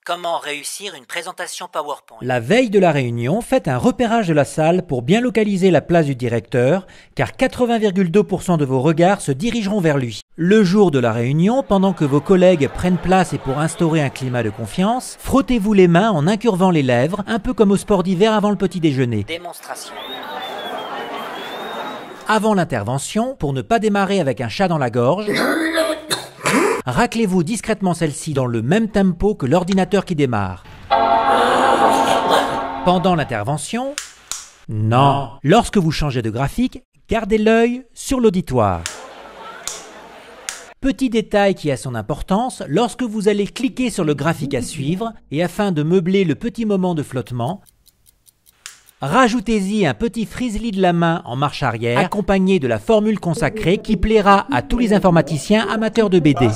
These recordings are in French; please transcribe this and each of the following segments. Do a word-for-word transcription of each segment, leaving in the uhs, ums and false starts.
Comment réussir une présentation PowerPoint? La veille de la réunion, faites un repérage de la salle pour bien localiser la place du directeur, car quatre-vingts virgule deux pour cent de vos regards se dirigeront vers lui. Le jour de la réunion, pendant que vos collègues prennent place et pour instaurer un climat de confiance, frottez-vous les mains en incurvant les lèvres, un peu comme au sport d'hiver avant le petit déjeuner. Démonstration. Avant l'intervention, pour ne pas démarrer avec un chat dans la gorge, raclez-vous discrètement celle-ci dans le même tempo que l'ordinateur qui démarre. Pendant l'intervention, non. Lorsque vous changez de graphique, gardez l'œil sur l'auditoire. Petit détail qui a son importance, lorsque vous allez cliquer sur le graphique à suivre, et afin de meubler le petit moment de flottement, rajoutez-y un petit frisely de la main en marche arrière, accompagné de la formule consacrée qui plaira à tous les informaticiens amateurs de B D.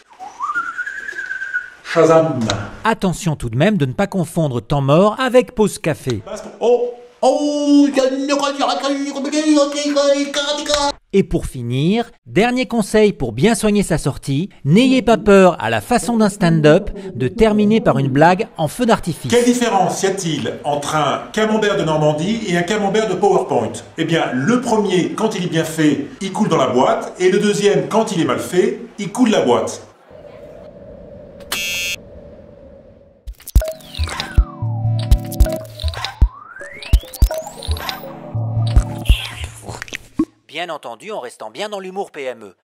Shazam. Attention tout de même de ne pas confondre temps mort avec pause café. Oh, oh. Et pour finir, dernier conseil pour bien soigner sa sortie, n'ayez pas peur, à la façon d'un stand-up, de terminer par une blague en feu d'artifice. Quelle différence y a-t-il entre un camembert de Normandie et un camembert de PowerPoint? Eh bien, le premier, quand il est bien fait, il coule dans la boîte, et le deuxième, quand il est mal fait, il coule la boîte. Bien entendu en restant bien dans l'humour P M E.